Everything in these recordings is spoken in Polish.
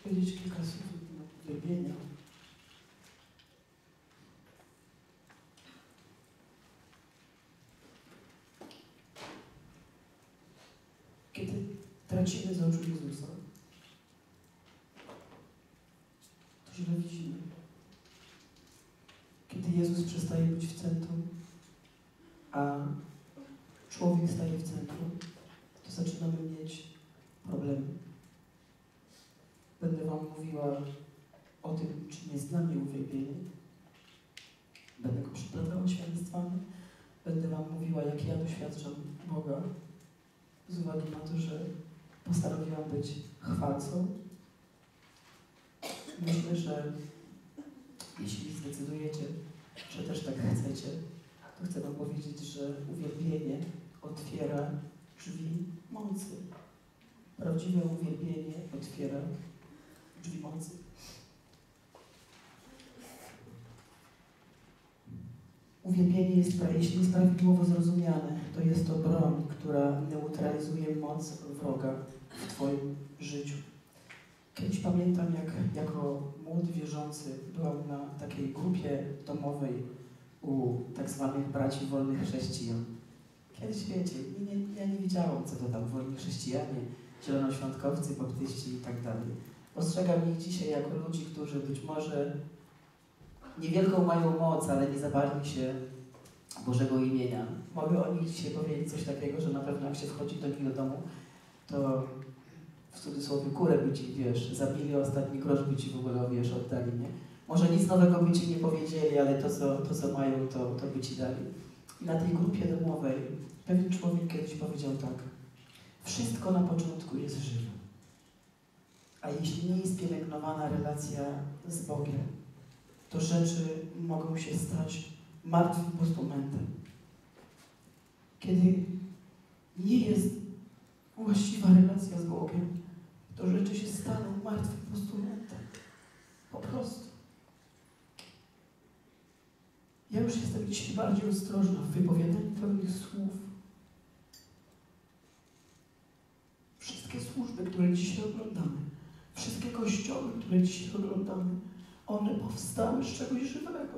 powiedzieć kilka słów na uwielbienia. Kiedy tracimy z oczu Jezusa, to źle widzimy. Kiedy Jezus przestaje być w centrum, a człowiek staje w centrum, to zaczynamy mieć problemy. Będę wam mówiła o tym, czym jest dla mnie uwielbienie. Będę go przeplatała świadectwami. Będę wam mówiła, jak ja doświadczam Boga, z uwagi na to, że postanowiłam być chwalcą. Myślę, że jeśli zdecydujecie, że też tak chcecie, to chcę wam powiedzieć, że uwielbienie otwiera drzwi mocy. Prawdziwe uwielbienie otwiera drzwi mocy. Uwielbienie jest, jeśli jest prawidłowo zrozumiane, to jest to broń, która neutralizuje moc wroga w twoim życiu. Kiedyś pamiętam, jak jako młody wierzący byłam na takiej grupie domowej u tak zwanych braci wolnych chrześcijan. Kiedyś, wiecie, ja nie wiedziałam, co to tam wolni chrześcijanie, zielonoświątkowcy, baptyści i tak dalej. Postrzegam ich dzisiaj jako ludzi, którzy być może niewielką mają moc, ale nie zabarli się Bożego imienia. Mogę o nich dzisiaj powiedzieć coś takiego, że na pewno jak się wchodzi do nich do domu, to w cudzysłowie kurę by ci, wiesz, zabili, ostatni grosz by ci w ogóle, wiesz, oddali, nie? Może nic nowego by ci nie powiedzieli, ale to co mają, to by ci dali. I na tej grupie domowej pewien człowiek kiedyś powiedział tak: wszystko na początku jest żywe. A jeśli nie jest pielęgnowana relacja z Bogiem, to rzeczy mogą się stać martwym postumentem. Kiedy nie jest właściwa relacja z Bogiem, to rzeczy się staną martwym postumentem. Po prostu. Ja już jestem dzisiaj bardziej ostrożna w wypowiadaniu pewnych słów. Wszystkie służby, które dzisiaj oglądamy, wszystkie kościoły, które dzisiaj oglądamy, one powstały z czegoś żywego.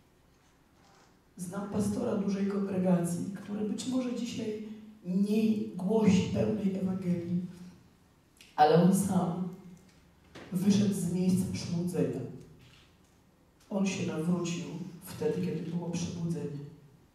Znam pastora dużej kongregacji, który być może dzisiaj nie głosi pełnej Ewangelii, ale on sam wyszedł z miejsca przebudzenia. On się nawrócił wtedy, kiedy było przebudzenie.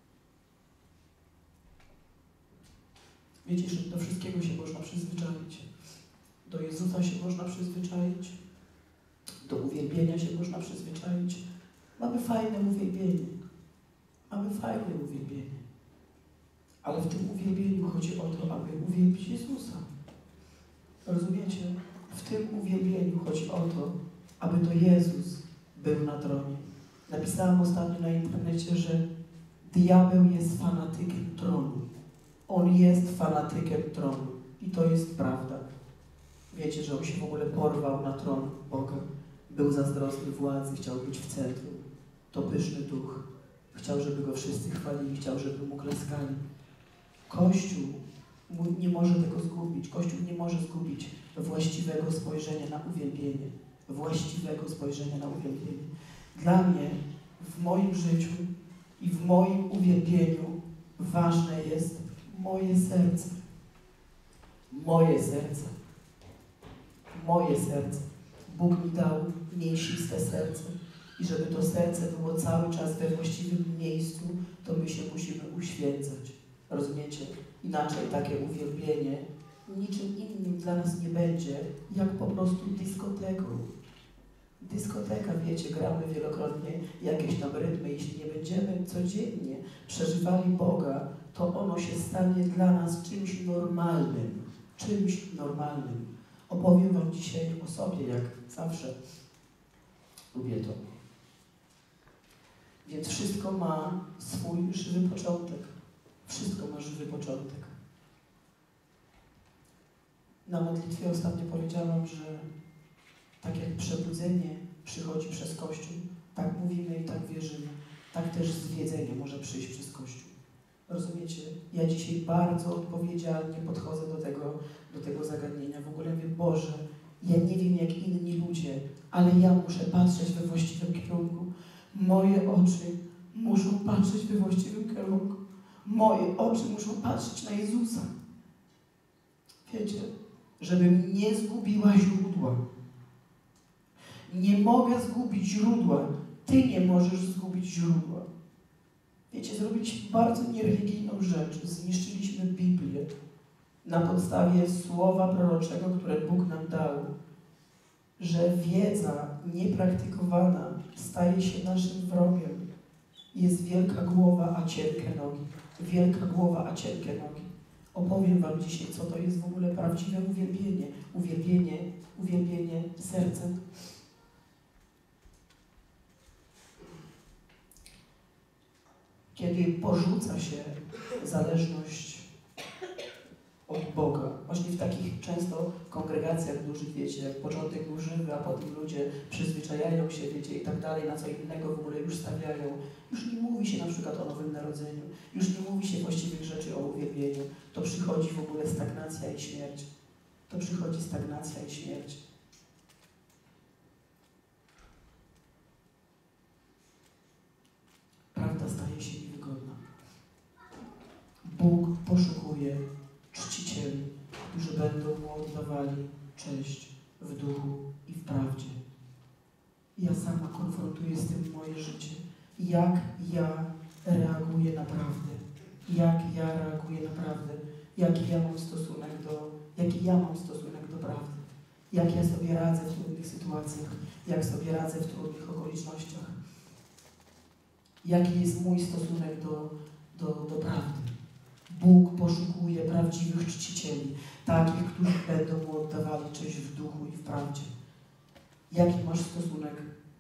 Wiecie, że do wszystkiego się można przyzwyczaić. Do Jezusa się można przyzwyczaić. Do uwielbienia się można przyzwyczaić. Mamy fajne uwielbienie. Mamy fajne uwielbienie. Ale w tym uwielbieniu chodzi o to, aby uwielbić Jezusa. Rozumiecie? W tym uwielbieniu chodzi o to, aby to Jezus był na tronie. Napisałam ostatnio na internecie, że diabeł jest fanatykiem tronu. On jest fanatykiem tronu. I to jest prawda. Wiecie, że on się w ogóle porwał na tron Boga. Był zazdrosny władzy, chciał być w centrum. To pyszny duch. Chciał, żeby go wszyscy chwalili, chciał, żeby mu klaskali. Kościół nie może tego zgubić. Kościół nie może zgubić właściwego spojrzenia na uwielbienie. Właściwego spojrzenia na uwielbienie. Dla mnie, w moim życiu i w moim uwielbieniu ważne jest moje serce. Moje serce. Moje serce. Bóg mi dał mięsiste serce. I żeby to serce było cały czas we właściwym miejscu, to my się musimy uświęcać. Rozumiecie? Inaczej takie uwielbienie niczym innym dla nas nie będzie, jak po prostu dyskoteką. Dyskoteka, wiecie, gramy wielokrotnie jakieś tam rytmy. Jeśli nie będziemy codziennie przeżywali Boga, to ono się stanie dla nas czymś normalnym. Czymś normalnym. Opowiem wam dzisiaj o sobie, jak zawsze. Lubię to. Więc wszystko ma swój żywy początek. Wszystko ma żywy początek. Na modlitwie ostatnio powiedziałam, że tak jak przebudzenie przychodzi przez Kościół, tak mówimy i tak wierzymy. Tak też zwiedzenie może przyjść przez Kościół. Rozumiecie? Ja dzisiaj bardzo odpowiedzialnie podchodzę do tego zagadnienia. W ogóle mówię, Boże, Ja nie wiem jak inni ludzie, ale ja muszę patrzeć we właściwym kierunku. Moje oczy muszą patrzeć we właściwym kierunku. Moje oczy muszą patrzeć na Jezusa. Wiecie, żebym nie zgubiła źródła. Nie mogę zgubić źródła. Ty nie możesz zgubić źródła. Wiecie, zrobiliśmy bardzo niereligijną rzecz. Zniszczyliśmy Biblię na podstawie słowa proroczego, które Bóg nam dał, że wiedza niepraktykowana staje się naszym wrogiem. Jest wielka głowa, a cienkie nogi. Wielka głowa, a cienkie nogi. Opowiem wam dzisiaj, co to jest w ogóle prawdziwe uwielbienie. Uwielbienie sercem. Kiedy porzuca się zależność od Boga, właśnie w takich często kongregacjach dużych, wiecie, jak początek był żywy, a potem ludzie przyzwyczajają się, wiecie, i tak dalej, na co innego w ogóle już stawiają. Już nie mówi się na przykład o Nowym Narodzeniu, już nie mówi się właściwych rzeczy o uwielbieniu. To przychodzi w ogóle stagnacja i śmierć. To przychodzi stagnacja i śmierć. Prawda staje się niewygodna. Bóg poszukuje czcicieli, którzy będą Mu oddawali cześć w duchu i w prawdzie. Ja sama konfrontuję z tym moje życie. Jak ja reaguję na prawdę. Jak ja reaguję na prawdę. Jaki ja mam stosunek do prawdy. Jak ja sobie radzę w trudnych sytuacjach. Jak sobie radzę w trudnych okolicznościach. Jaki jest mój stosunek do prawdy. Bóg poszukuje prawdziwych czcicieli, takich, którzy będą Mu oddawali cześć w duchu i w prawdzie. Jaki masz stosunek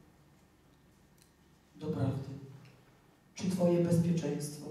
do prawdy? Czy Twoje bezpieczeństwo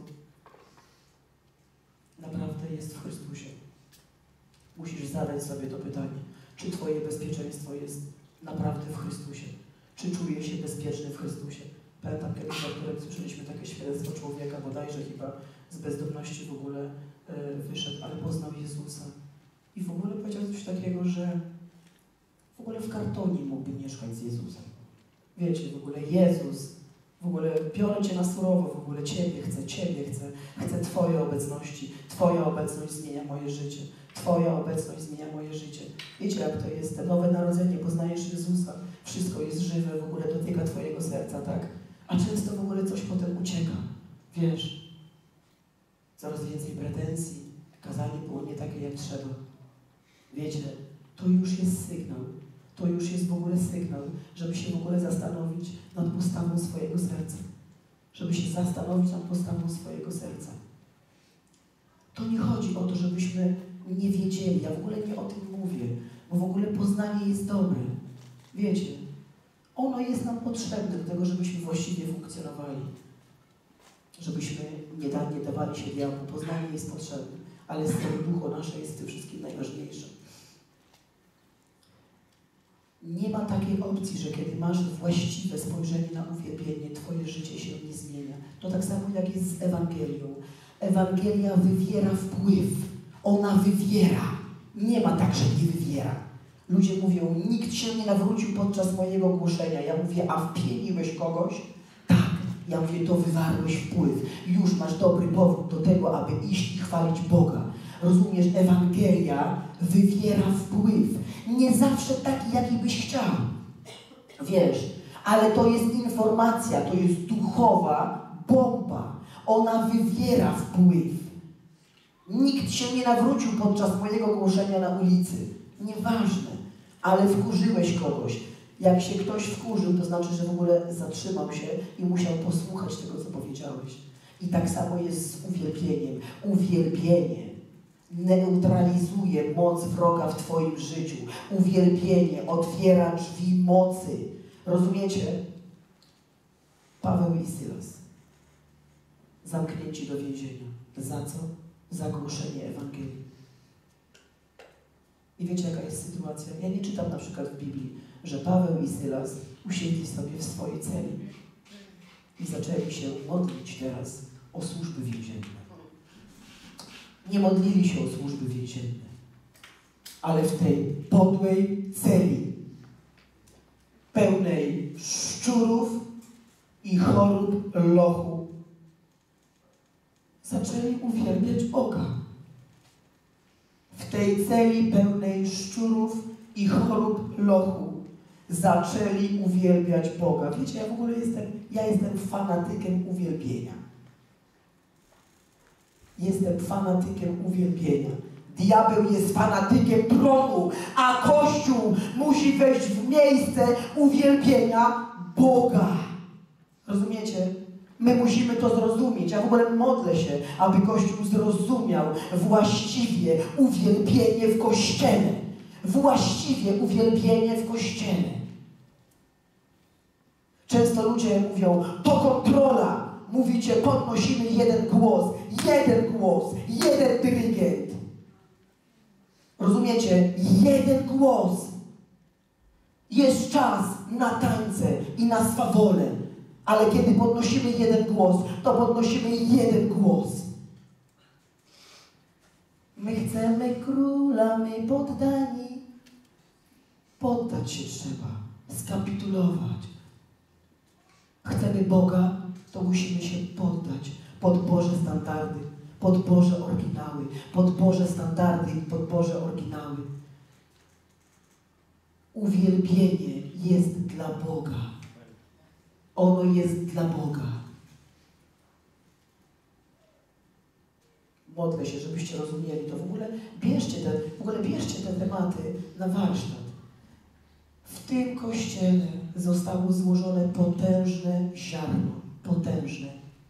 naprawdę jest w Chrystusie? Musisz zadać sobie to pytanie. Czy Twoje bezpieczeństwo jest naprawdę w Chrystusie? Czy czujesz się bezpieczny w Chrystusie? Pamiętam kiedyś, jak słyszeliśmy takie świadectwo człowieka, bodajże chyba z bezdomności w ogóle wyszedł, ale poznał Jezusa. I w ogóle powiedział coś takiego, że w ogóle w kartonie mógłby mieszkać z Jezusem. Wiecie, w ogóle Jezus, w ogóle biorę Cię na surowo, w ogóle Ciebie chcę Twojej obecności. Twoja obecność zmienia moje życie. Twoja obecność zmienia moje życie. Wiecie, jak to jest, te nowe narodzenie, poznajesz Jezusa, wszystko jest żywe, w ogóle dotyka Twojego serca, tak? A często w ogóle coś potem ucieka. Wiesz, coraz więcej pretensji, kazanie było nie takie jak trzeba. Wiecie, to już jest sygnał. To już jest w ogóle sygnał, żeby się w ogóle zastanowić nad postawą swojego serca. Żeby się zastanowić nad postawą swojego serca. To nie chodzi o to, żebyśmy nie wiedzieli. Ja w ogóle nie o tym mówię, bo w ogóle poznanie jest dobre. Wiecie, ono jest nam potrzebne do tego, żebyśmy właściwie funkcjonowali. Żebyśmy nie dawali się diabłu. Poznanie jest potrzebne, ale serducho nasze jest w tym wszystkim najważniejsze. Nie ma takiej opcji, że kiedy masz właściwe spojrzenie na uwielbienie, Twoje życie się nie zmienia. To tak samo jak jest z Ewangelią. Ewangelia wywiera wpływ. Ona wywiera. Nie ma tak, że nie wywiera. Ludzie mówią, nikt się nie nawrócił podczas mojego głoszenia. Ja mówię, a wpieniłeś kogoś? Tak. Ja mówię, to wywarłeś wpływ. Już masz dobry powód do tego, aby iść i chwalić Boga. Rozumiesz, Ewangelia wywiera wpływ. Nie zawsze taki, jaki byś chciał. Wiesz, ale to jest informacja, to jest duchowa bomba. Ona wywiera wpływ. Nikt się nie nawrócił podczas mojego głoszenia na ulicy. Nieważne, ale wkurzyłeś kogoś. Jak się ktoś wkurzył, to znaczy, że w ogóle zatrzymał się i musiał posłuchać tego, co powiedziałeś. I tak samo jest z uwielbieniem. Uwielbienie neutralizuje moc wroga w Twoim życiu. Uwielbienie otwiera drzwi mocy. Rozumiecie? Paweł i Sylas zamknięci do więzienia. Za co? Za głoszenie Ewangelii. I wiecie, jaka jest sytuacja? Ja nie czytam na przykład w Biblii, że Paweł i Sylas usiedli sobie w swojej celi i zaczęli się modlić teraz o służby więzienne. Nie modlili się o służby więzienne. ale w tej podłej celi, pełnej szczurów i chorób lochu, zaczęli uwielbiać Boga. W tej celi pełnej szczurów i chorób lochu zaczęli uwielbiać Boga. Wiecie, ja w ogóle jestem fanatykiem uwielbienia. Jestem fanatykiem uwielbienia. Diabeł jest fanatykiem tronu, a Kościół musi wejść w miejsce uwielbienia Boga. Rozumiecie? My musimy to zrozumieć. Ja w ogóle modlę się, aby Kościół zrozumiał właściwie uwielbienie w Kościele. Właściwie uwielbienie w Kościele. Często ludzie mówią, to kontrola. Mówicie, podnosimy jeden głos, jeden dyrygent. Rozumiecie? Jeden głos. Jest czas na tańce i na swawolę. Ale kiedy podnosimy jeden głos, to podnosimy jeden głos. My chcemy króla, my poddani. Poddać się trzeba, skapitulować. Chcemy Boga, to musimy się poddać pod Boże standardy, pod Boże oryginały, pod Boże standardy i pod Boże oryginały. Uwielbienie jest dla Boga. Ono jest dla Boga. Modlę się, żebyście rozumieli to. W ogóle bierzcie te tematy na warsztat. W tym Kościele zostało złożone potężne ziarno. Potężne.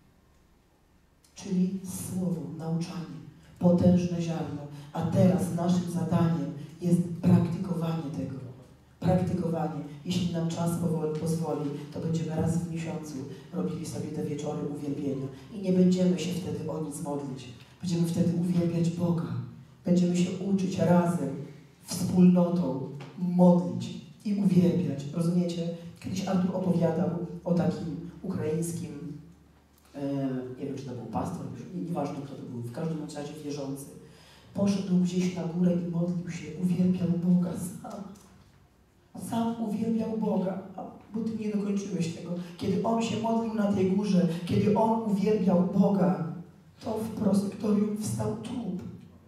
Czyli słowo, nauczanie. Potężne ziarno. A teraz naszym zadaniem jest praktykowanie tego. Praktykowanie. Jeśli nam czas pozwoli, to będziemy raz w miesiącu robili sobie te wieczory uwielbienia. I nie będziemy się wtedy o nic modlić. Będziemy wtedy uwielbiać Boga. Będziemy się uczyć razem, wspólnotą, modlić i uwielbiać. Rozumiecie? Kiedyś Artur opowiadał o takim ukraińskim, nie wiem, czy to był pastor, nieważne kto to był, w każdym razie wierzący. Poszedł gdzieś na górę i modlił się, uwielbiał Boga sam. Sam uwielbiał Boga, bo ty nie dokończyłeś tego. Kiedy on się modlił na tej górze, kiedy on uwielbiał Boga, to w prosektorium wstał trup.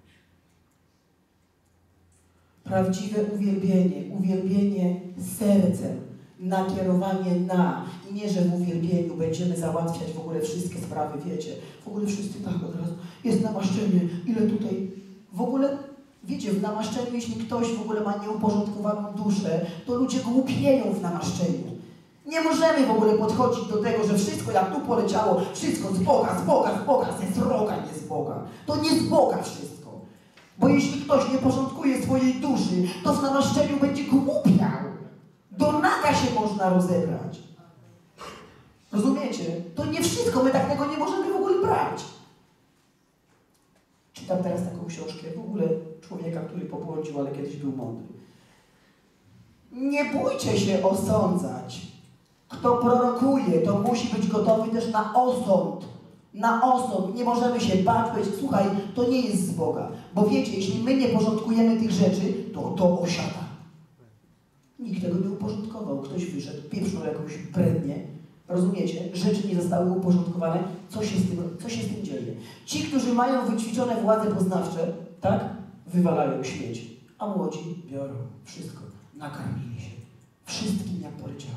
Prawdziwe uwielbienie sercem, nakierowanie na. I nie, że w uwielbieniu będziemy załatwiać w ogóle wszystkie sprawy, wiecie. W ogóle wszyscy tak od razu. Jest namaszczenie, ile tutaj. W ogóle, wiecie, w namaszczeniu, jeśli ktoś w ogóle ma nieuporządkowaną duszę, to ludzie głupieją w namaszczeniu. Nie możemy w ogóle podchodzić do tego, że wszystko jak tu poleciało, wszystko z Boga, ze sroga nie z Boga. To nie z Boga wszystko. Bo jeśli ktoś nie porządkuje swojej duszy, to w namaszczeniu będzie głupiał. Do naga się można rozebrać. Rozumiecie? To nie wszystko, my tak tego nie możemy w ogóle brać. Czytam teraz taką książkę, w ogóle człowieka, który pobłądził, ale kiedyś był mądry. Nie bójcie się osądzać. Kto prorokuje, to musi być gotowy też na osąd. Na osąd. Nie możemy się bać, powiedzieć, słuchaj, to nie jest z Boga. Bo wiecie, jeśli my nie porządkujemy tych rzeczy, to osiada. Nikt tego nie uporządkował. Ktoś wyszedł, pieprznął jakąś brednię. Rozumiecie? Rzeczy nie zostały uporządkowane. Co się z tym dzieje? Ci, którzy mają wyćwiczone władze poznawcze, tak? Wywalają śmieci. A młodzi biorą wszystko. Nakarmili się. Wszystkim jak poleciało.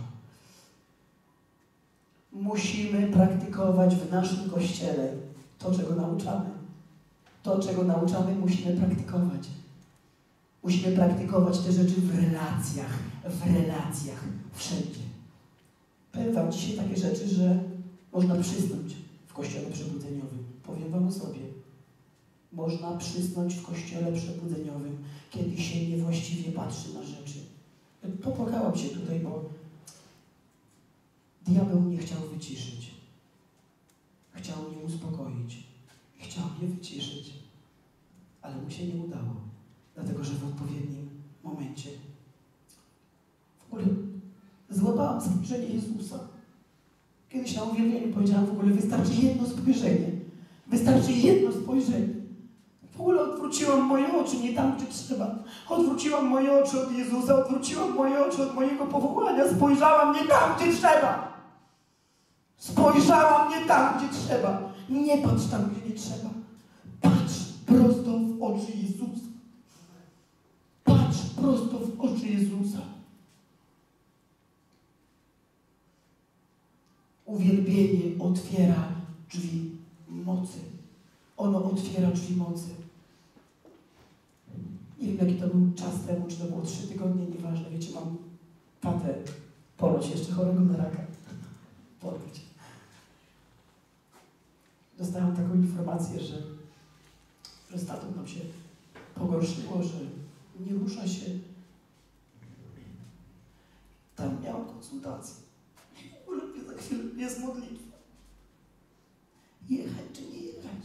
Musimy praktykować w naszym Kościele to, czego nauczamy. To, czego nauczamy, musimy praktykować. Musimy praktykować te rzeczy w relacjach, wszędzie. Powiem wam dzisiaj takie rzeczy, że można przysnąć w Kościele przebudzeniowym. Powiem wam o sobie. Można przysnąć w Kościele przebudzeniowym, kiedy się niewłaściwie patrzy na rzeczy. Popłakałam się tutaj, bo diabeł nie chciał wyciszyć. Chciał mnie uspokoić. Chciał mnie wyciszyć. Ale mu się nie udało. Dlatego, że w odpowiednim momencie w ogóle złapałam spojrzenie Jezusa. Kiedyś na uwielbieniu powiedziałam w ogóle, wystarczy jedno spojrzenie. Wystarczy jedno spojrzenie. W ogóle Odwróciłam moje oczy nie tam, gdzie trzeba. Odwróciłam moje oczy od Jezusa, odwróciłam moje oczy od mojego powołania. Spojrzałam nie tam, gdzie trzeba. Spojrzałam nie tam, gdzie trzeba. Nie patrz tam, gdzie nie trzeba. Patrz prosto w oczy Jezusa. Patrz prosto w oczy Jezusa. Uwielbienie otwiera drzwi mocy. Ono otwiera drzwi mocy. Nie wiem, jaki to był czas temu, czy to było 3 tygodnie, nieważne. Wiecie, mam tatę, ponoć jeszcze chorego na raka. Ponoć. Dostałam taką informację, że z tatą nam się pogorszyło, że nie rusza się. Tam miałam konsultację. W ogóle mnie za chwilę jest modlitwa. Jechać czy nie jechać?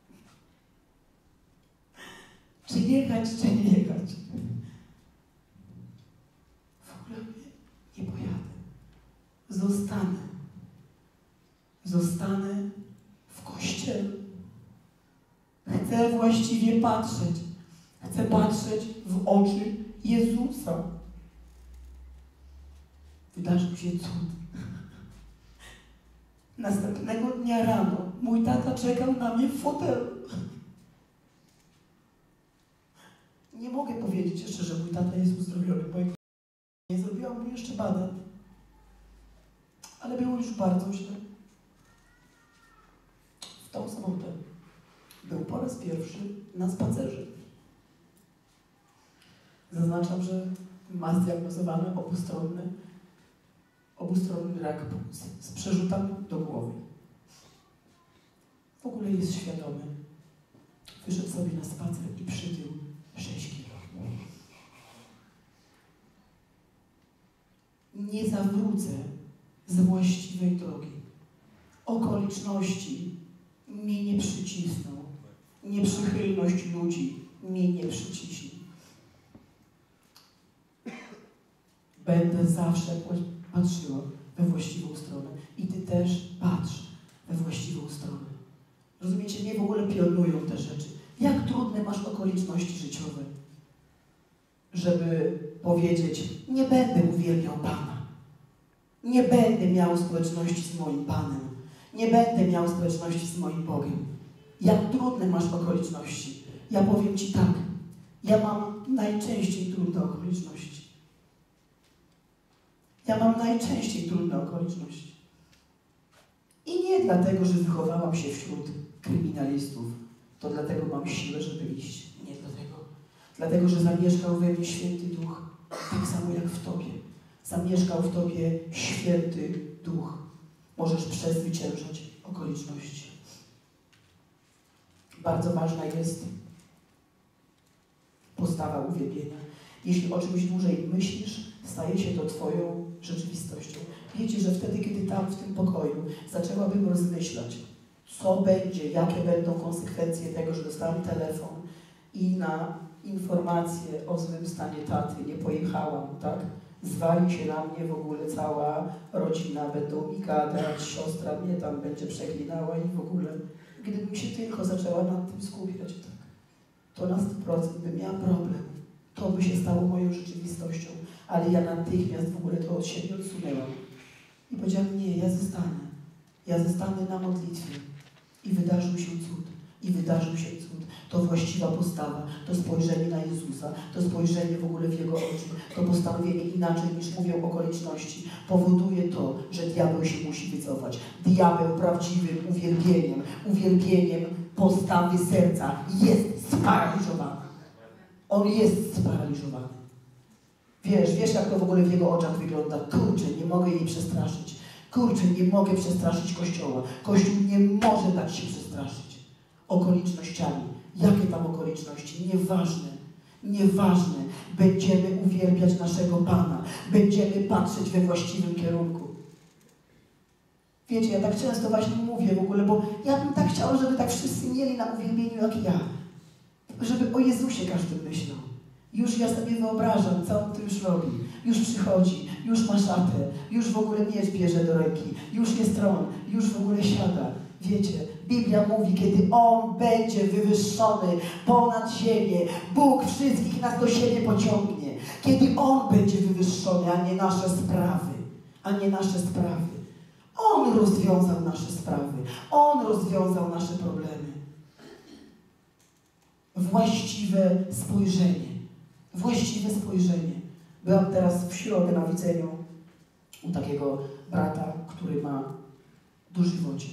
Czy jechać, czy nie jechać? W ogóle nie pojadę. Zostanę w Kościele. Chcę właściwie patrzeć. Chcę patrzeć w oczy Jezusa. Wydarzył się cud. Następnego dnia rano mój tata czekał na mnie w fotelu. Nie mogę powiedzieć jeszcze, że mój tata jest uzdrowiony, bo nie zrobiłam mu jeszcze badań. Ale było już bardzo źle. W tą sobotę był po raz pierwszy na spacerze. Zaznaczam, że ma zdiagnozowany obustronny rak z przerzutami do głowy. W ogóle jest świadomy. Wyszedł sobie na spacer i przytył 6 kilo. Nie zawrócę z właściwej drogi. Okoliczności mnie nie przycisną. Nieprzychylność ludzi mnie nie przyciśnie. Będę zawsze patrzyła we właściwą stronę. I ty też patrz we właściwą stronę. Rozumiecie? Nie w ogóle pionują te rzeczy. Jak trudne masz okoliczności życiowe, żeby powiedzieć, nie będę uwielbiał Pana. Nie będę miał społeczności z moim Panem. Nie będę miał społeczności z moim Bogiem. Jak trudne masz okoliczności. Ja powiem ci tak. Ja mam najczęściej trudne okoliczności. Ja mam najczęściej trudne okoliczności. I nie dlatego, że wychowałam się wśród kryminalistów. To dlatego mam siłę, żeby iść. Nie dlatego. Dlatego, że zamieszkał we mnie Święty Duch. Tak samo jak w Tobie. Zamieszkał w Tobie Święty Duch. Możesz przezwyciężać okoliczności. Bardzo ważna jest postawa uwielbienia. Jeśli o czymś dłużej myślisz, staje się to Twoją rzeczywistością. Wiecie, że wtedy, kiedy tam w tym pokoju zaczęłabym rozmyślać, co będzie, jakie będą konsekwencje tego, że dostałam telefon i na informację o złym stanie taty nie pojechałam, tak? Zwali się na mnie w ogóle cała rodzina, będą mi gadać, siostra mnie tam będzie przeklinała i w ogóle. Gdybym się tylko zaczęła nad tym skupiać, tak, to na 100% bym miała problem. To by się stało moją rzeczywistością, ale ja natychmiast w ogóle to od siebie odsunęłam. I powiedziałam, nie, ja zostanę. Ja zostanę na modlitwie. I wydarzył się cud. I wydarzył się cud. To właściwa postawa, to spojrzenie na Jezusa, to spojrzenie w ogóle w Jego oczy, to postanowienie inaczej niż mówią okoliczności, powoduje to, że diabeł się musi wycofać. Diabeł prawdziwym uwielbieniem postawy serca jest sparaliżowany. On jest sparaliżowany. Wiesz jak to w ogóle w jego oczach wygląda? Kurczę, nie mogę jej przestraszyć. Kurczę, nie mogę przestraszyć Kościoła. Kościół nie może dać się przestraszyć okolicznościami. Jakie tam okoliczności? Nieważne. Będziemy uwielbiać naszego Pana. Będziemy patrzeć we właściwym kierunku. Wiecie, ja tak często właśnie mówię w ogóle, bo ja bym tak chciała, żeby tak wszyscy mieli na uwielbieniu jak ja. Żeby o Jezusie każdy myślał. Już ja sobie wyobrażam, co on tu już robi. Już przychodzi, już ma szatę, już w ogóle miecz bierze do ręki, już jest tron, już w ogóle siada. Wiecie, Biblia mówi, kiedy On będzie wywyższony ponad ziemię, Bóg wszystkich nas do siebie pociągnie. Kiedy On będzie wywyższony, a nie nasze sprawy. A nie nasze sprawy. On rozwiązał nasze sprawy. On rozwiązał nasze problemy. Właściwe spojrzenie. Właściwe spojrzenie. Byłam teraz w środę na widzeniu u takiego brata, który ma dożywocie.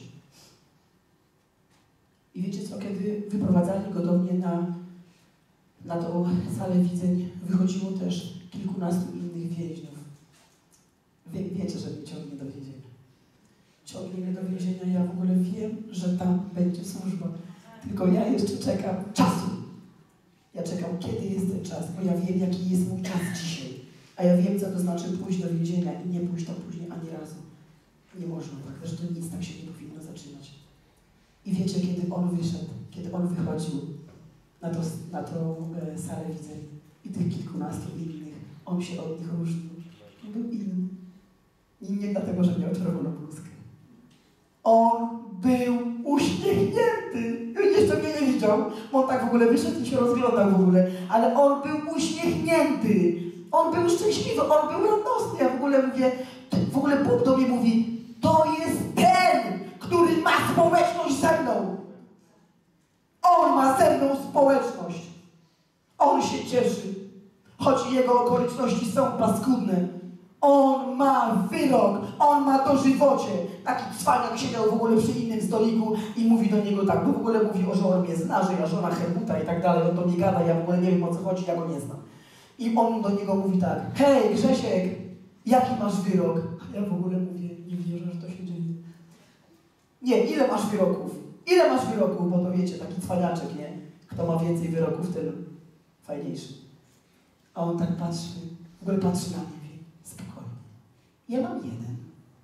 I wiecie co, kiedy wyprowadzali go do mnie na tą salę widzeń, wychodziło też kilkunastu innych więźniów. Wiecie, że mnie ciągnie do więzienia. Ciągnie mnie do więzienia. Ja w ogóle wiem, że tam będzie służba. Tylko ja jeszcze czekam czasu. Ja czekam, kiedy jest ten czas, bo ja wiem, jaki jest mój czas dzisiaj. A ja wiem, co to znaczy pójść do więzienia i nie pójść tam później ani razu. Nie można tak, zresztą nic tak się nie powinno zaczynać. I wiecie, kiedy on wyszedł, kiedy on wychodził na tą salę widzeń i tych kilkunastu innych, on się od nich różnił. On był inny. I nie dlatego, że miał czerwoną bluzkę. On był uśmiechnięty. Jeszcze mnie nie widział, bo on tak w ogóle wyszedł i się rozglądał w ogóle. Ale on był uśmiechnięty. On był szczęśliwy, on był radosny. Ja w ogóle mówię, w ogóle Bóg do mnie mówi, to jest ten, który ma społeczność ze mną. On ma ze mną społeczność. On się cieszy, choć jego okoliczności są paskudne. On ma wyrok, on ma dożywocie. Taki cwaniak siedział w ogóle przy innym stoliku i mówi do niego tak, bo w ogóle mówi o żonie Znarzy, a żona Helmuta i tak dalej. On do mnie gada, ja w ogóle nie wiem, o co chodzi, ja go nie znam. I on do niego mówi tak, hej Grzesiek, jaki masz wyrok? A ja w ogóle mówię, nie wierzę, że to się dzieje. Nie, ile masz wyroków? Ile masz wyroków? Bo to wiecie, taki cwaniaczek, nie? Kto ma więcej wyroków, ten fajniejszy. A on tak patrzy, w ogóle patrzy na mnie, mówi, spokojnie. Ja mam jeden.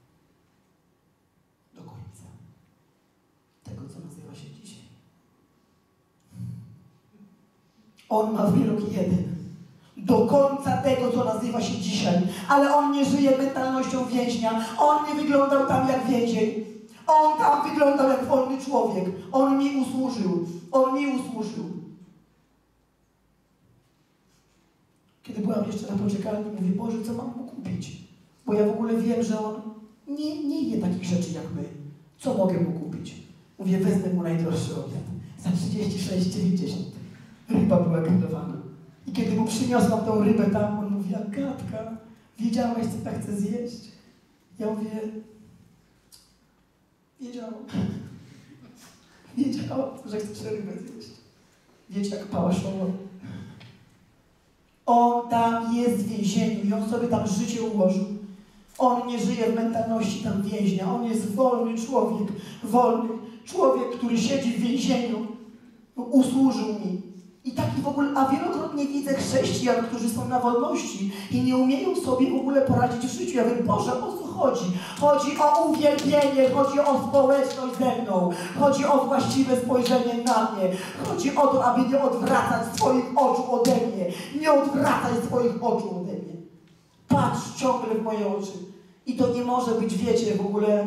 Do końca. Tego, co nazywa się dzisiaj. On ma wyrok jeden. Do końca tego, co nazywa się dzisiaj. Ale on nie żyje mentalnością więźnia. On nie wyglądał tam jak więzień. On tam wyglądał jak wolny człowiek. On mi usłużył. On mi usłużył. Kiedy byłam jeszcze na poczekalni, mówię, Boże, co mam mu kupić? Bo ja w ogóle wiem, że on nie je takich rzeczy jak my. Co mogę mu kupić? Mówię, wezmę mu najdroższy obiad. Za 36,90. Ryba była grillowana. I kiedy mu przyniosłam tą rybę tam, on mówi, Agatka, wiedziałaś, co tak chcę zjeść? Ja mówię, wiedziałam. Wiedziałam, że chcesz rybę zjeść. Wiecie, jak pałaszowo. On tam jest w więzieniu i on sobie tam życie ułożył. On nie żyje w mentalności tam więźnia. On jest wolny człowiek. Wolny człowiek, który siedzi w więzieniu. Usłużył mi. I taki w ogóle, a wielokrotnie widzę chrześcijan, którzy są na wolności i nie umieją sobie w ogóle poradzić w życiu. Ja mówię, Boże, o co chodzi? Chodzi o uwielbienie, chodzi o społeczność ze mną, chodzi o właściwe spojrzenie na mnie, chodzi o to, aby nie odwracać swoich oczu ode mnie. Nie odwracaj swoich oczu ode mnie. Patrz ciągle w moje oczy. I to nie może być, wiecie, w ogóle...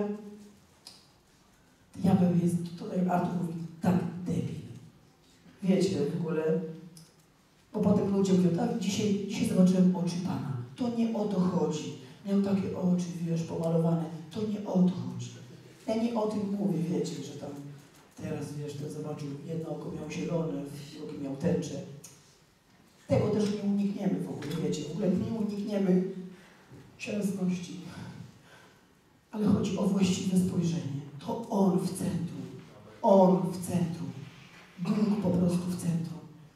Diabeł jest, tutaj Artur mówi, tak debil. Wiecie, w ogóle, bo potem ludzie mówią, tak, dzisiaj zobaczyłem oczy Pana. To nie o to chodzi. Miał takie oczy, wiesz, pomalowane. To nie o to chodzi. Ja nie o tym mówię, wiecie, że tam teraz, wiesz, to zobaczył, jedno oko miał zielone, drugie miał tęczę. Tego też nie unikniemy w ogóle, wiecie, w ogóle nie unikniemy cielesności. Ale chodzi o właściwe spojrzenie. To On w centrum. On w centrum. Bóg po prostu w centrum.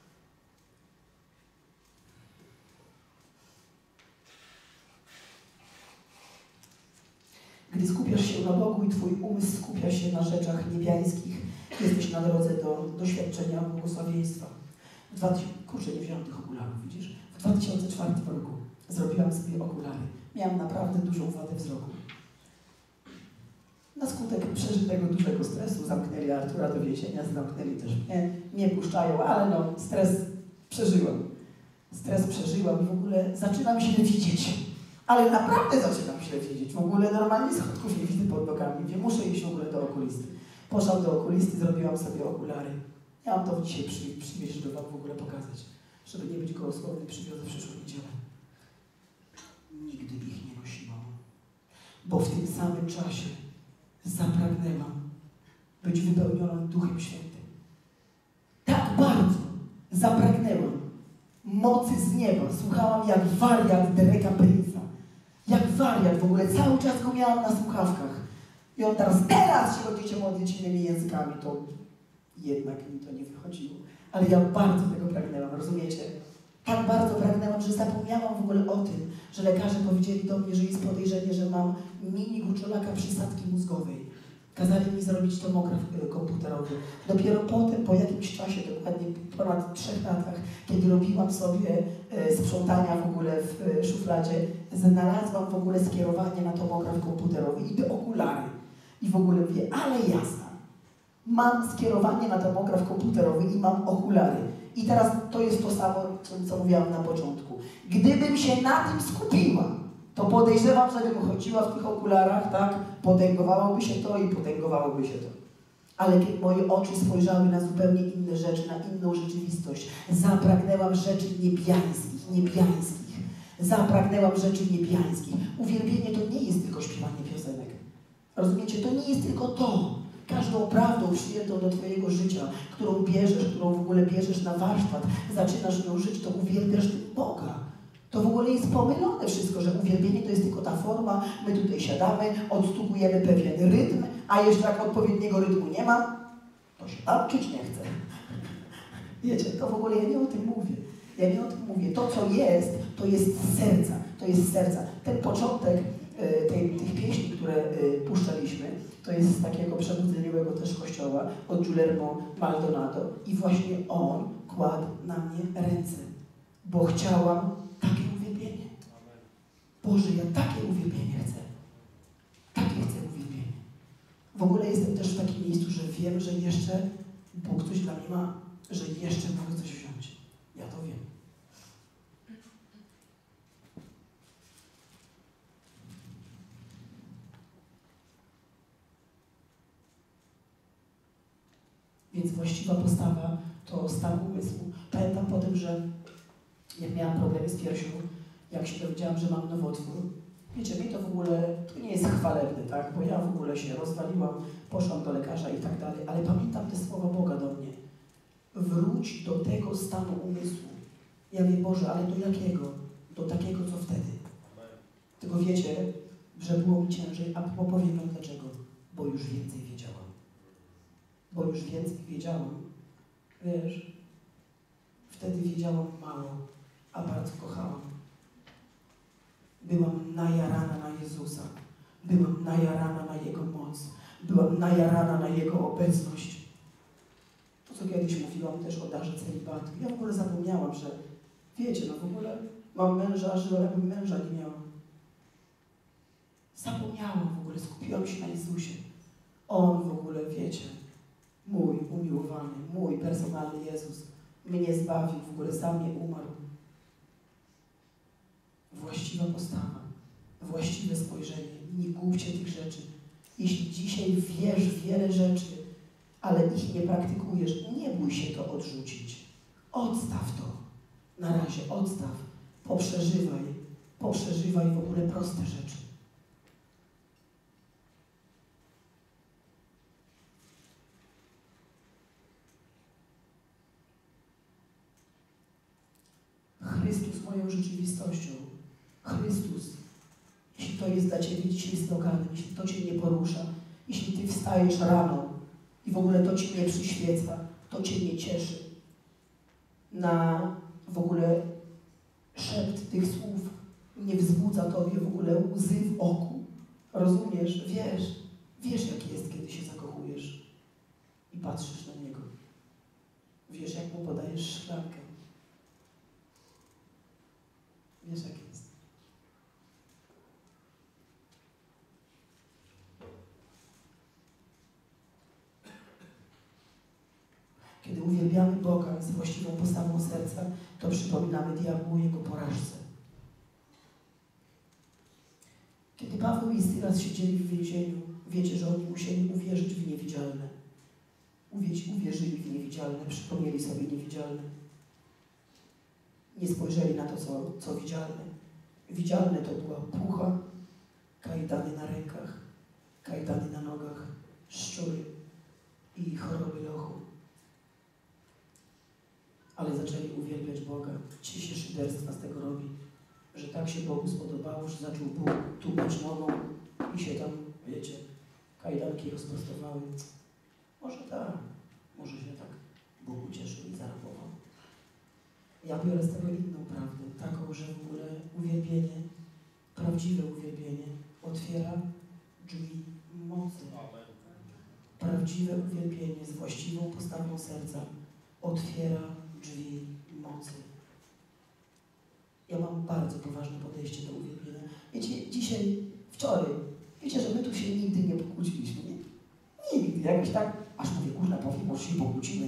Gdy skupiasz się na Bogu i Twój umysł skupia się na rzeczach niebiańskich, jesteś na drodze do doświadczenia błogosławieństwa. Kurczę, nie wziąłem tych okularów, widzisz? W 2004 roku zrobiłam sobie okulary. Miałam naprawdę dużą wadę wzroku. Na skutek przeżytego dużego stresu zamknęli Artura do więzienia, zamknęli też mnie, nie puszczają, ale no, stres przeżyłam. Stres przeżyłam i w ogóle zaczynam źle widzieć. Ale naprawdę zaczynam źle widzieć. W ogóle normalnie schodków nie widzę pod nogami, gdzie muszę iść w ogóle do okulisty. Poszłam do okulisty, zrobiłam sobie okulary. Ja mam to dzisiaj przywieźć, żeby wam w ogóle pokazać. Żeby nie być gołosłowny, przywiozę w przyszłą niedzielę. Nigdy ich nie nosiłam. Bo w tym samym czasie zapragnęłam być wypełnioną Duchem Świętym. Tak bardzo zapragnęłam mocy z nieba. Słuchałam jak wariat Dereka Prince'a. Jak wariat w ogóle. Cały czas go miałam na słuchawkach. I on teraz się będziecie modlić innymi językami. To jednak mi to nie wychodziło. Ale ja bardzo tego pragnęłam, rozumiecie? Tak bardzo pragnęłam, że zapomniałam w ogóle o tym, że lekarze powiedzieli do mnie, że jest podejrzenie, że mam mini gruczolaka przysadki mózgowej. Kazali mi zrobić tomograf komputerowy. Dopiero potem, po jakimś czasie, dokładnie ponad 3 latach, kiedy robiłam sobie sprzątania w ogóle w szufladzie, znalazłam w ogóle skierowanie na tomograf komputerowy i te okulary. I w ogóle mówię, ale jasna, mam skierowanie na tomograf komputerowy i mam okulary. I teraz to jest to samo, co mówiłam na początku. Gdybym się na tym skupiła, to podejrzewam, żebym chodziła w tych okularach, tak? Potęgowałoby się to i potęgowałoby się to. Ale kiedy moje oczy spojrzały na zupełnie inne rzeczy, na inną rzeczywistość, zapragnęłam rzeczy niebiańskich. Zapragnęłam rzeczy niebiańskich. Uwielbienie to nie jest tylko śpiewanie piosenek. Rozumiecie? To nie jest tylko to. Każdą prawdą przyjętą do twojego życia, którą bierzesz, którą w ogóle bierzesz na warsztat, zaczynasz nią żyć, to uwielbiasz Boga. To w ogóle jest pomylone wszystko, że uwielbienie to jest tylko ta forma, my tutaj siadamy, odstukujemy pewien rytm, a jeszcze jak odpowiedniego rytmu nie ma, to się tańczyć nie chce. Wiecie, to w ogóle ja nie o tym mówię. Ja nie o tym mówię. To, co jest, to jest z serca. To jest z serca. Ten początek tych pieśni, które puszczaliśmy, to jest z takiego przebudzeniowego też kościoła od Guillermo Maldonado i właśnie on kładł na mnie ręce, bo chciałam takie uwielbienie. Boże, ja takie uwielbienie chcę. Takie chcę uwielbienie. W ogóle jestem też w takim miejscu, że wiem, że jeszcze Bóg coś dla mnie ma, że jeszcze mogę coś wziąć. Ja to wiem. Więc właściwa postawa to stan umysłu. Pamiętam potem, że jak miałam problemy z piersią, jak się dowiedziałam, że mam nowotwór, wiecie, mi to w ogóle, to nie jest chwalebne, tak? Bo ja w ogóle się rozwaliłam, poszłam do lekarza i tak dalej, ale pamiętam te słowa Boga do mnie. Wróć do tego stanu umysłu. Ja mówię, Boże, ale do jakiego? Do takiego, co wtedy. Tylko wiecie, że było mi ciężej, a powiem wam dlaczego. Bo już więcej wiedziałam. Bo już więcej wiedziałam. Wiesz, wtedy wiedziałam mało, a bardzo kochałam. Byłam najarana na Jezusa. Byłam najarana na Jego moc. Byłam najarana na Jego obecność. To, co kiedyś mówiłam też o darze celibatu. Ja w ogóle zapomniałam, że wiecie, no w ogóle mam męża, a że jakbym męża nie miała. Zapomniałam w ogóle, skupiłam się na Jezusie. On w ogóle, wiecie, mój umiłowany, mój personalny Jezus mnie zbawił, w ogóle za mnie umarł. Właściwa postawa, właściwe spojrzenie. Nie głupcie tych rzeczy. Jeśli dzisiaj wiesz wiele rzeczy, ale ich nie praktykujesz, nie bój się to odrzucić. Odstaw to. Na razie odstaw. Poprzeżywaj w ogóle proste rzeczy. Chrystus moją rzeczywistością. Chrystus. Jeśli to jest dla Ciebie dzisiaj sloganem, jeśli to Cię nie porusza, jeśli Ty wstajesz rano i w ogóle to Ci nie przyświeca, to Cię nie cieszy, na w ogóle szept tych słów nie wzbudza Tobie w ogóle łzy w oku. Rozumiesz? Wiesz jak jest, kiedy się zakochujesz i patrzysz na Niego. Wiesz, jak Mu podajesz szklankę. Wiesz, jak jest. Kiedy uwielbiamy Boga z właściwą postawą serca, to przypominamy diabłu jego porażce. Kiedy Paweł i Sylas siedzieli w więzieniu, wiecie, że oni musieli uwierzyć w niewidzialne. uwierzyli w niewidzialne, przypomnieli sobie niewidzialne. Nie spojrzeli na to, co widzialne. Widzialne to była pucha, kajdany na rękach, kajdany na nogach, szczury i choroby lochu. Ale zaczęli uwielbiać Boga. Ci się szyderstwa z tego robi, że tak się Bogu spodobało, że zaczął Bóg tupać nogą i się tam, wiecie, kajdanki rozprostowały. Może się tak Bóg ucieszył i zarabował. Ja biorę z tego inną prawdę, taką, że w ogóle uwielbienie, prawdziwe uwielbienie otwiera drzwi mocy. Prawdziwe uwielbienie z właściwą postawą serca otwiera drzwi mocy. Ja mam bardzo poważne podejście do uwielbienia. Wiecie, wczoraj, wiecie, że my tu się nigdy nie pokłóciliśmy, nie? Nigdy, jakoś tak, aż mówię, kurna, powiem, może się pokłócimy.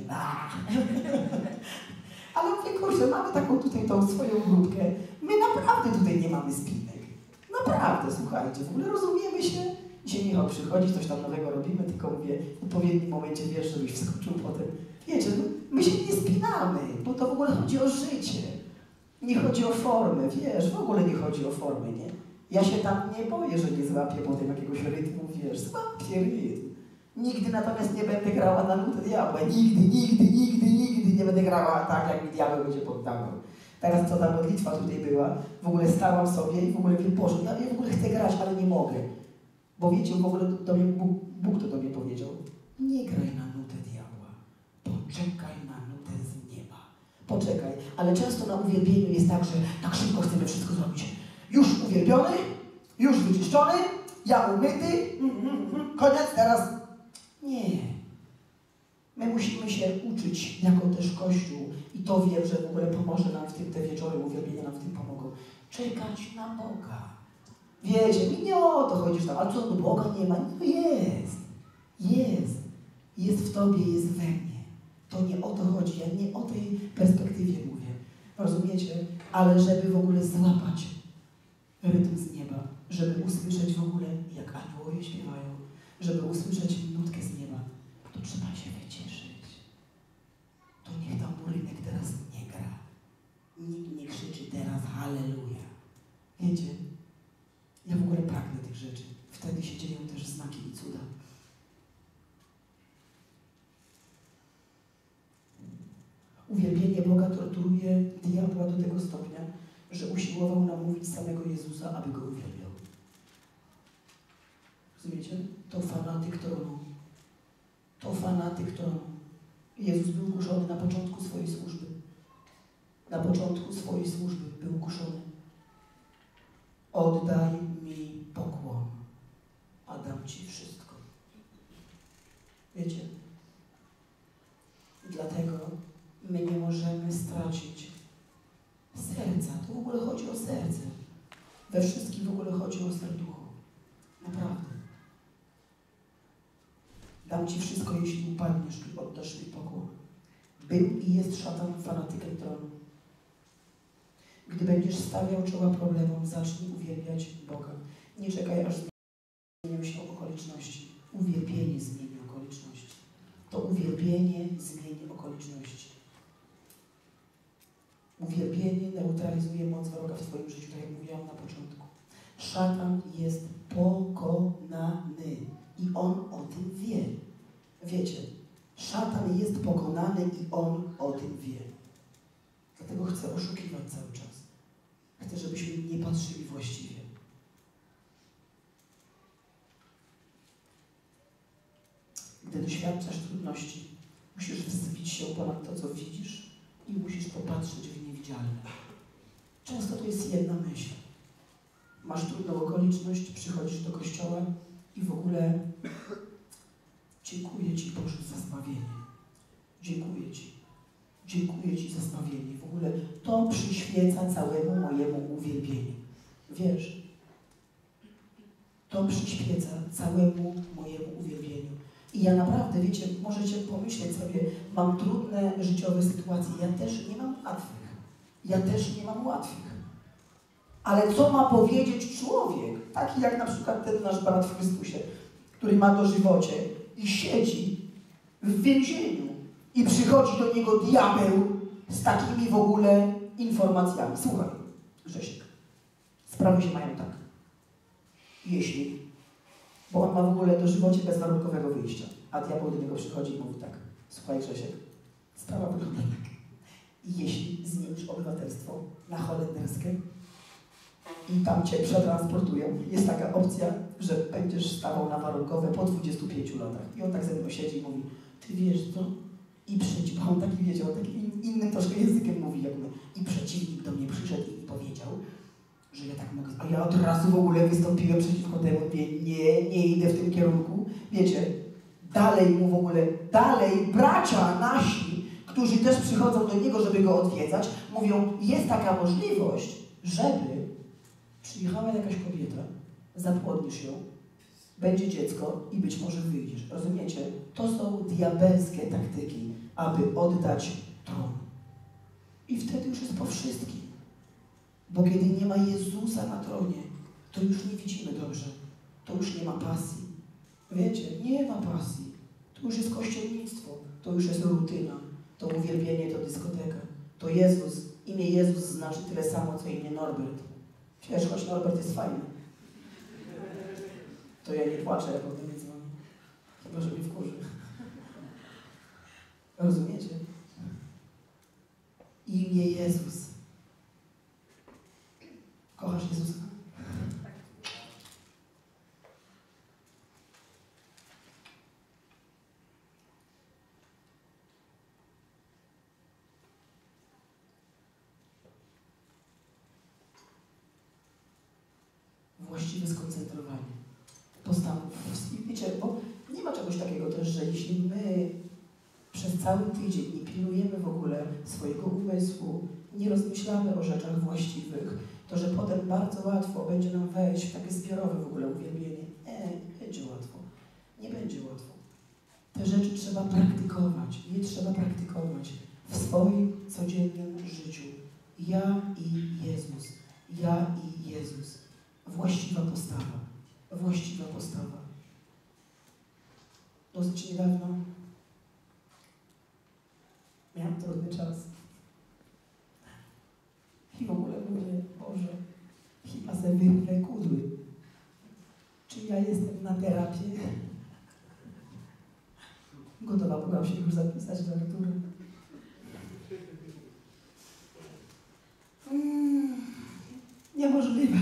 Ale mówię, kurczę, mamy taką tutaj tą swoją grupkę. My naprawdę tutaj nie mamy spinek. Naprawdę, słuchajcie, w ogóle rozumiemy się. Dzisiaj Michał przychodzi, coś tam nowego robimy, tylko mówię, w odpowiednim momencie wiesz, żebyś wskoczył potem. Wiecie, my się nie spinamy, bo to w ogóle chodzi o życie. Nie chodzi o formę, wiesz, w ogóle nie chodzi o formę, nie? Ja się tam nie boję, że nie złapię potem jakiegoś rytmu, wiesz, złapię rytm. Nigdy natomiast nie będę grała na nutę diabła. Nigdy nie będę grała tak, jak mi diabeł będzie poddawał. Teraz co ta modlitwa tutaj była, w ogóle stałam sobie i w ogóle wiem, Boże, ja w ogóle chcę grać, ale nie mogę. Bo wiecie, w ogóle do mnie Bóg to do mnie powiedział. Nie graj na nutę diabła. Poczekaj na nutę z nieba. Poczekaj. Ale często na uwielbieniu jest tak, że tak szybko chcemy wszystko zrobić. Już uwielbiony, już wyczyszczony, ja umyty, koniec, teraz. Nie. My musimy się uczyć jako też Kościół i to wiem, że w ogóle pomoże nam w tym, te wieczory uwielbienia nam w tym pomogą. Czekać na Boga. Wiecie, mi nie o to chodzi, że tam, ale co, do Boga nie ma? No jest. Jest w Tobie, jest we mnie. To nie o to chodzi, ja nie o tej perspektywie mówię. Rozumiecie? Ale żeby w ogóle złapać rytm z nieba, żeby usłyszeć w ogóle, jak aniołowie śpiewają, żeby usłyszeć nutkę z nieba, to trzeba się wycieszyć. To niech tam burynek teraz nie gra. Nikt nie krzyczy teraz halleluja. Wiecie? Ja w ogóle pragnę tych rzeczy. Wtedy się dzieją też znaki i cuda. Uwielbienie Boga torturuje diabła do tego stopnia, że usiłował namówić samego Jezusa, aby go uwielbiał. Rozumiecie? To fanatyk tronu. To fanatyk tronu. Jezus był kuszony na początku swojej służby. Na początku swojej służby był kuszony. Oddaj mi pokłon, a dam Ci wszystko. Wiecie? I dlatego my nie możemy stracić serca. To w ogóle chodzi o serce. We wszystkim w ogóle chodzi o serducho. Naprawdę. Dam Ci wszystko, jeśli upadniesz i oddasz mi pokłon. Był i jest szatan fanatykiem tronu. Gdy będziesz stawiał czoła problemom, zacznij uwielbiać Boga. Nie czekaj, aż zmienią się okoliczności. Uwielbienie zmieni okoliczności. To uwielbienie zmieni okoliczności. Uwielbienie neutralizuje moc wroga w Twoim życiu, tak jak mówiłam na początku. Szatan jest pokonany i on o tym wie. Wiecie, szatan jest pokonany i on o tym wie. Dlatego chce oszukiwać cały czas. Chcę, żebyśmy nie patrzyli właściwie. Gdy doświadczasz trudności, musisz wzbić się ponad to, co widzisz i musisz popatrzeć w niewidzialne. Często to jest jedna myśl. Masz trudną okoliczność, przychodzisz do kościoła i w ogóle dziękuję Ci, Boże, za zbawienie. Dziękuję Ci. Dziękuję Ci za zbawienie. W ogóle to przyświeca całemu mojemu uwielbieniu. Wiesz, to przyświeca całemu mojemu uwielbieniu. I ja naprawdę, wiecie, możecie pomyśleć sobie, mam trudne życiowe sytuacje. Ja też nie mam łatwych. Ale co ma powiedzieć człowiek, taki jak na przykład ten nasz brat w Chrystusie, który ma dożywocie i siedzi w więzieniu i przychodzi do niego diabeł z takimi w ogóle informacjami. Słuchaj, Grzesiek, sprawy się mają tak. Jeśli, bo on ma w ogóle dożywocie bezwarunkowego wyjścia, a diabeł do niego przychodzi i mówi tak, słuchaj Grzesiek, sprawa wygląda tak. Jeśli zmienisz obywatelstwo na holenderskie i tam cię przetransportują, jest taka opcja, że będziesz stawał na warunkowe po 25 latach. I on tak ze mną siedzi i mówi, ty wiesz co? I przyjdź, bo on taki wiedział, takim innym troszkę językiem mówi jak my. I przeciwnik do mnie przyszedł i mi powiedział, że ja tak mogę. A ja od razu w ogóle wystąpiłem przeciwko temu, mówię, nie idę w tym kierunku. Wiecie, dalej mu w ogóle, dalej bracia nasi, którzy też przychodzą do niego, żeby go odwiedzać, mówią, jest taka możliwość, żeby przyjechała jakaś kobieta, zapłodnisz ją, będzie dziecko i być może wyjdziesz. Rozumiecie? To są diabelskie taktyki, aby oddać tron. I wtedy już jest po wszystkim. Bo kiedy nie ma Jezusa na tronie, to już nie widzimy dobrze. To już nie ma pasji. Wiecie, nie ma pasji. To już jest kościelnictwo. To już jest rutyna. To uwielbienie, to dyskoteka. To Jezus. Imię Jezus znaczy tyle samo, co imię Norbert. Wiesz, choć Norbert jest fajny. To ja nie płaczę, jak o tym nie dzwoni. Chyba, że mnie wkurzy. Rozumiecie? Imię Jezus. Kochasz Jezusa? Właściwe skoncentrowanie. Postanów. Wiecie, bo nie ma czegoś takiego też, że jeśli my przez cały tydzień nie pilnujemy w ogóle swojego umysłu, nie rozmyślamy o rzeczach właściwych, to że potem bardzo łatwo będzie nam wejść w takie zbiorowe w ogóle uwielbienie. Nie będzie łatwo. Nie będzie łatwo. Te rzeczy trzeba praktykować. Je trzeba praktykować w swoim codziennym życiu. Ja i Jezus. Ja i Jezus. Właściwa postawa. Właściwa postawa. Dosyć niedawno miałam trudny czas. I w ogóle mówię, Boże, chyba se wyrwę kudły. Czy ja jestem na terapię? Gotowa byłam się już zapisać do Artura. Niemożliwe.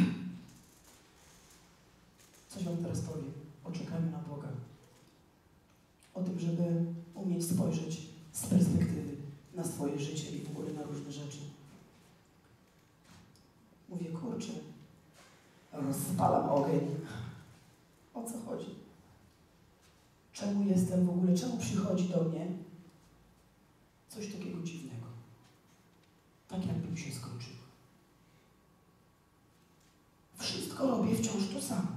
Coś wam teraz powiem o czekaniu na Boga. O tym, żeby umieć spojrzeć z perspektywy na swoje życie i w ogóle na różne rzeczy. Mówię, kurczę, rozpalam ogień. O co chodzi? Czemu jestem w ogóle, czemu przychodzi do mnie coś takiego dziwnego? Tak jakbym się skończył. Wszystko robię wciąż to samo.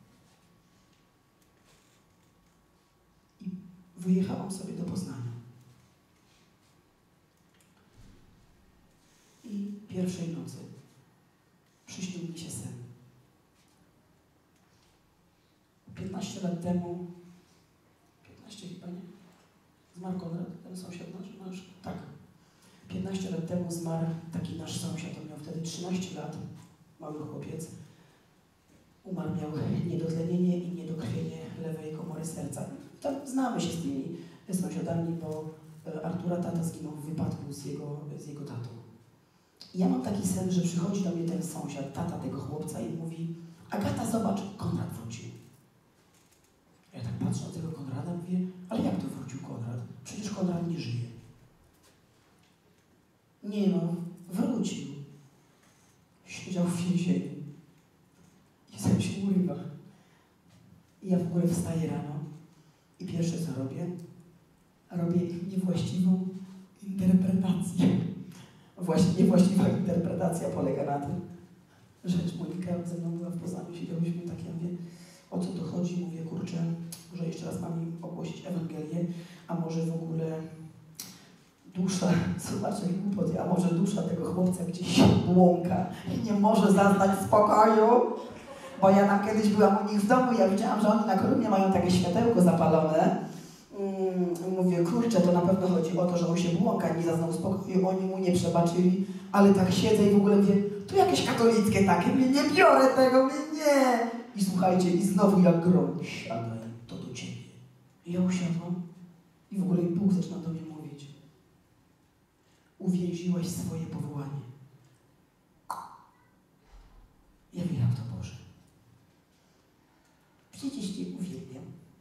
I wyjechałam sobie do Poznania. I pierwszej nocy przyśnił mi się sen. 15 lat temu, 15 chyba nie, zmarł Konrad, ten sąsiad nasz, tak. 15 lat temu zmarł taki nasz sąsiad, on miał wtedy 13 lat, mały chłopiec. Umarł, miał niedotlenienie i niedokrwienie lewej komory serca. Tam znamy się z tymi sąsiadami, bo Artura tata zginął w wypadku z jego tatą. I ja mam taki sen, że przychodzi do mnie ten sąsiad, tata tego chłopca i mówi: Agata, zobacz, Konrad wrócił. Ja tak patrzę na tego Konrada i mówię: ale jak to wrócił Konrad? Przecież Konrad nie żyje. Nie no, wrócił. Siedział w więzieniu. I sam się urywa. I ja w ogóle wstaję rano i pierwsze co robię, robię niewłaściwą interpretację. Właśnie niewłaściwa interpretacja polega na tym, że Monika ze mną była w Poznaniu, siedziałyśmy tak, ja mówię, o co to chodzi? Mówię, kurczę, może jeszcze raz mam im ogłosić Ewangelię, a może w ogóle dusza, zobaczcie głupoty, a może dusza tego chłopca gdzieś błąka i nie może zaznać spokoju, bo ja tam kiedyś byłam u nich w domu, ja widziałam, że oni na kolumnie mają takie światełko zapalone Mówię, kurczę, to na pewno chodzi o to, że on się błąka, nie zaznał spokoju, oni mu nie przebaczyli, ale tak siedzę i w ogóle mówię, to jakieś katolickie takie, mówię, nie biorę tego, mówię, nie. I słuchajcie, i znowu jak grom, siadaj, to do ciebie. I ja usiadłam i w ogóle Bóg zaczyna do mnie mówić. Uwięziłaś swoje powołanie. Ja wiem, jak to Boże. Przecież Cię uwielbiam.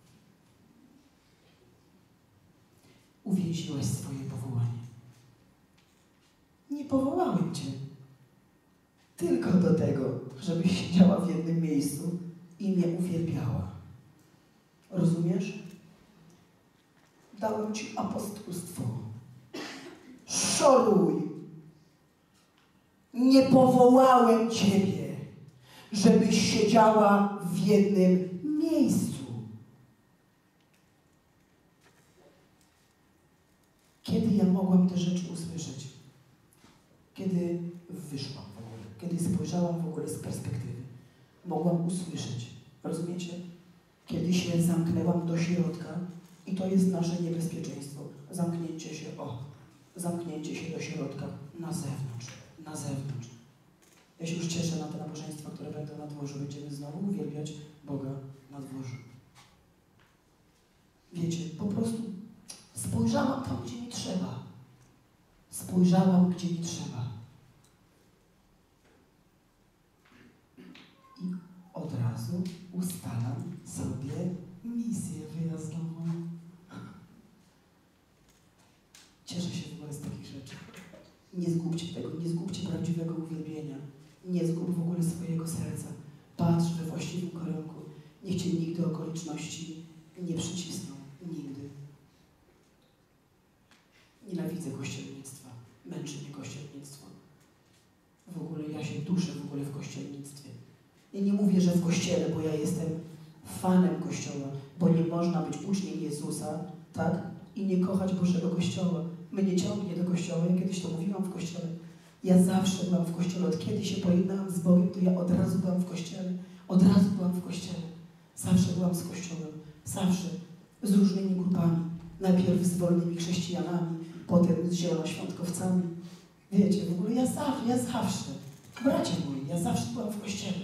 Uwięziłaś swoje powołanie. Nie powołałem Cię tylko do tego, żebyś siedziała w jednym miejscu i mnie uwielbiała. Rozumiesz? Dałem Ci apostolstwo. Szoruj! Nie powołałem Ciebie, żebyś siedziała w jednym miejscu. Kiedy ja mogłam te rzeczy usłyszeć? Kiedy wyszłam w ogóle, kiedy spojrzałam w ogóle z perspektywy. Mogłam usłyszeć. Rozumiecie? Kiedy się zamknęłam do środka i to jest nasze niebezpieczeństwo. Zamknięcie się do środka, na zewnątrz, na zewnątrz. Ja się już cieszę na te nabożeństwa, które będą na dworzu. Będziemy znowu uwielbiać Boga na dworzu. Wiecie, po prostu spojrzałam tam, gdzie mi trzeba. Spojrzałam, gdzie mi trzeba. I od razu ustalam sobie misję wyjazdową. Cieszę się w ogóle z takich rzeczy. Nie zgubcie tego, nie zgubcie prawdziwego uwielbienia. Nie zgub w ogóle swojego serca. Patrz we właściwym kierunku. Niech Cię nigdy okoliczności nie przycisną. Nigdy. Nienawidzę kościelnictwa. Męczy mnie kościelnictwo. W ogóle ja się duszę w ogóle w kościelnictwie. I nie mówię, że w kościele, bo ja jestem fanem Kościoła, bo nie można być uczniem Jezusa, tak? I nie kochać Bożego Kościoła. Mnie ciągnie do Kościoła. Ja kiedyś to mówiłam w Kościele. Ja zawsze byłam w Kościele. Od kiedy się pojednałam z Bogiem, to ja od razu byłam w Kościele. Od razu byłam w Kościele. Zawsze byłam z Kościołem. Zawsze. Z różnymi grupami. Najpierw z wolnymi chrześcijanami, potem z zielonoświątkowcami. Wiecie, w ogóle ja zawsze. Bracia moi, ja zawsze byłam w Kościele.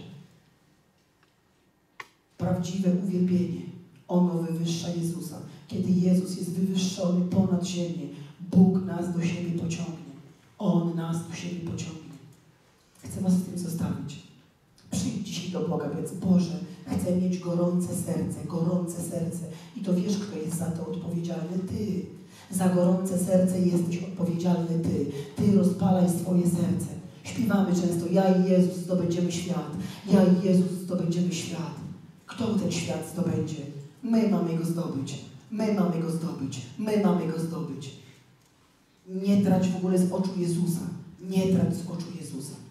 Prawdziwe uwielbienie. Ono wywyższa Jezusa. Kiedy Jezus jest wywyższony ponad ziemię, Bóg nas do siebie pociągnie. On nas do siebie pociągnie. Chcę was z tym zostawić. Przyjdź dzisiaj do Boga, więc Boże, chcę mieć gorące serce. I to wiesz, kto jest za to odpowiedzialny? Ty. Za gorące serce jesteś odpowiedzialny Ty. Ty rozpalaj swoje serce. Śpiewamy często, ja i Jezus zdobędziemy świat. Ja i Jezus zdobędziemy świat. Kto ten świat zdobędzie? My mamy go zdobyć. My mamy go zdobyć. My mamy go zdobyć. Nie trać w ogóle z oczu Jezusa. Nie trać z oczu Jezusa.